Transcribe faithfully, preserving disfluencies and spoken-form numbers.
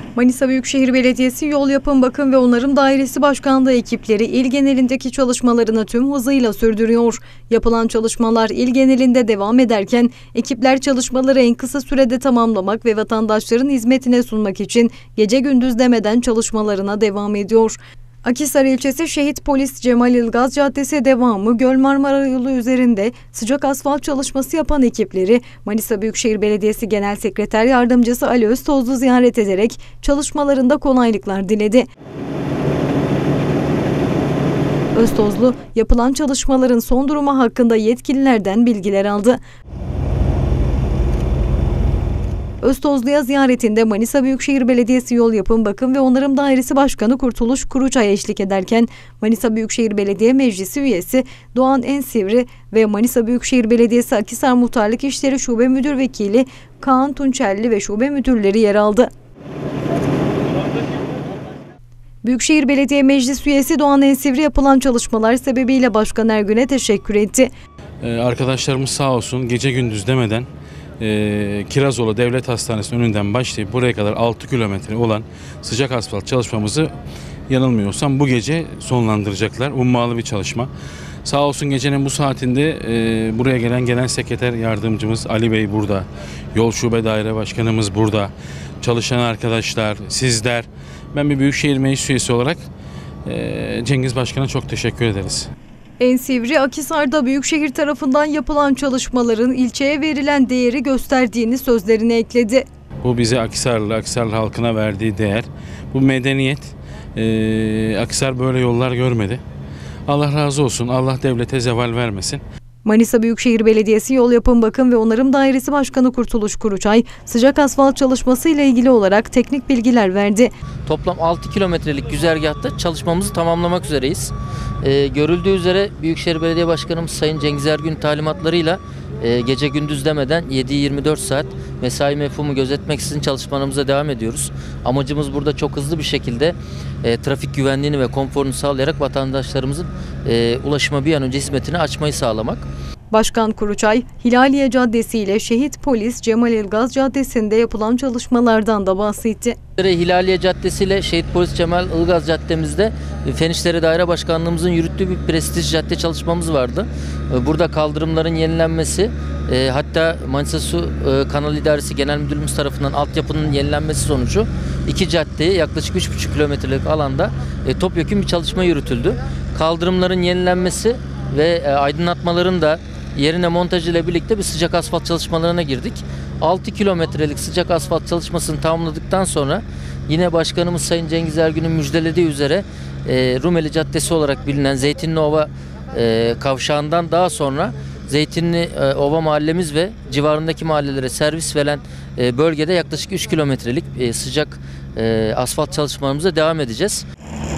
Manisa Büyükşehir Belediyesi Yol Yapım Bakım ve Onarım Dairesi Başkanlığı ekipleri il genelindeki çalışmalarını tüm hızıyla sürdürüyor. Yapılan çalışmalar il genelinde devam ederken ekipler çalışmaları en kısa sürede tamamlamak ve vatandaşların hizmetine sunmak için gece gündüz demeden çalışmalarına devam ediyor. Akhisar ilçesi Şehit Polis Cemal İlgaz Caddesi devamı Göl Marmara yolu üzerinde sıcak asfalt çalışması yapan ekipleri Manisa Büyükşehir Belediyesi Genel Sekreter Yardımcısı Ali Öztozlu ziyaret ederek çalışmalarında kolaylıklar diledi. Öztozlu yapılan çalışmaların son durumu hakkında yetkililerden bilgiler aldı. Öztozlu'ya ziyaretinde Manisa Büyükşehir Belediyesi Yol Yapım Bakım ve Onarım Dairesi Başkanı Kurtuluş Kuruçay eşlik ederken Manisa Büyükşehir Belediye Meclisi üyesi Doğan Ensivri ve Manisa Büyükşehir Belediyesi Akhisar Muhtarlık İşleri Şube Müdür Vekili Kaan Tunçelli ve şube müdürleri yer aldı. Büyükşehir Belediye Meclis üyesi Doğan Ensivri yapılan çalışmalar sebebiyle Başkan Ergün'e teşekkür etti. Ee, arkadaşlarımız sağ olsun gece gündüz demeden e, Kirazoğlu Devlet Hastanesi'nin önünden başlayıp buraya kadar altı kilometre olan sıcak asfalt çalışmamızı yanılmıyorsam bu gece sonlandıracaklar. Ummalı bir çalışma. Sağ olsun gecenin bu saatinde e, buraya gelen Genel Sekreter Yardımcımız Ali Bey burada. Yol Şube Daire Başkanımız burada. Çalışan arkadaşlar, sizler. Ben bir Büyükşehir Meclis üyesi olarak e, Cengiz Başkan'a çok teşekkür ederiz. Ensivri, Akhisar'da Büyükşehir tarafından yapılan çalışmaların ilçeye verilen değeri gösterdiğini sözlerine ekledi. Bu bize Akhisarlı, Akhisarlı halkına verdiği değer. Bu medeniyet. E, Akhisar böyle yollar görmedi. Allah razı olsun. Allah devlete zeval vermesin. Manisa Büyükşehir Belediyesi Yol Yapım Bakım ve Onarım Dairesi Başkanı Kurtuluş Kuruçay, sıcak asfalt çalışması ile ilgili olarak teknik bilgiler verdi. Toplam altı kilometrelik güzergahta çalışmamızı tamamlamak üzereyiz. Ee, görüldüğü üzere Büyükşehir Belediye Başkanımız Sayın Cengiz Ergün talimatlarıyla e, gece gündüz demeden yedi yirmi dört saat mesai mefhumu gözetmeksizin çalışmalarımıza devam ediyoruz. Amacımız burada çok hızlı bir şekilde e, trafik güvenliğini ve konforunu sağlayarak vatandaşlarımızın e, ulaşıma bir an önce hizmetini açmayı sağlamak. Başkan Kuruçay, Hilaliye Caddesi ile Şehit Polis Cemal İlgaz Caddesi'nde yapılan çalışmalardan da bahsetti. Hilaliye Caddesi ile Şehit Polis Cemal İlgaz Caddemizde Fen İşleri Daire Başkanlığımızın yürüttüğü bir prestij cadde çalışmamız vardı. Burada kaldırımların yenilenmesi, hatta Manisa Su Kanal İdaresi Genel Müdürlüğümüz tarafından altyapının yenilenmesi sonucu iki caddeyi yaklaşık üç buçuk kilometrelik alanda topyekün bir çalışma yürütüldü. Kaldırımların yenilenmesi ve aydınlatmaların da yerine montaj ile birlikte bir sıcak asfalt çalışmalarına girdik. altı kilometrelik sıcak asfalt çalışmasını tamamladıktan sonra yine Başkanımız Sayın Cengiz Ergün'ün müjdelediği üzere e, Rumeli Caddesi olarak bilinen Zeytinli Ova e, kavşağından daha sonra Zeytinli e, Ova mahallemiz ve civarındaki mahallelere servis veren e, bölgede yaklaşık üç kilometrelik e, sıcak e, asfalt çalışmalarımıza devam edeceğiz.